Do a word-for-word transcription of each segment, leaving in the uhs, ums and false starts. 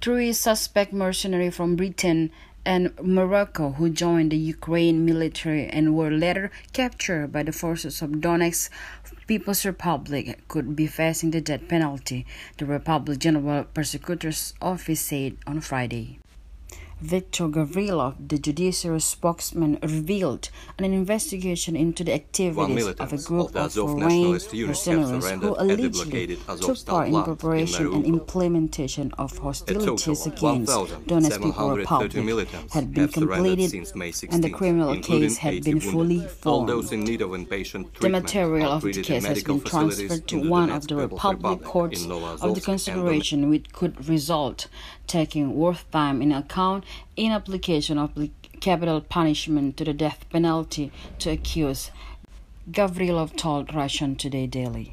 Three suspect mercenaries from Britain and Morocco who joined the Ukrainian military and were later captured by the forces of Donetsk People's Republic could be facing the death penalty, the Republic General Prosecutor's office said on Friday. Viktor Gavrilov, the judiciary spokesman, revealed an investigation into the activities of a group of, of foreign mercenaries who allegedly took part in preparation in and implementation of hostilities against Donetsk People's Republic had been completed and the criminal case had been fully formed. The material of the case has been transferred to one of the Republic courts of the consideration which could result taking wartime in account in application of capital punishment to the death penalty to accused, Gavrilov told Russian Today Daily.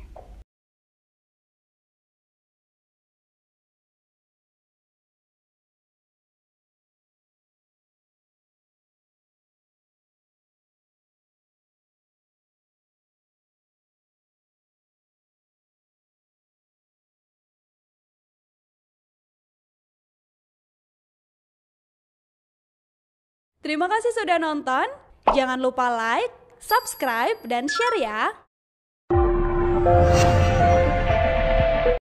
Terima kasih sudah nonton. Jangan lupa like, subscribe, dan share ya.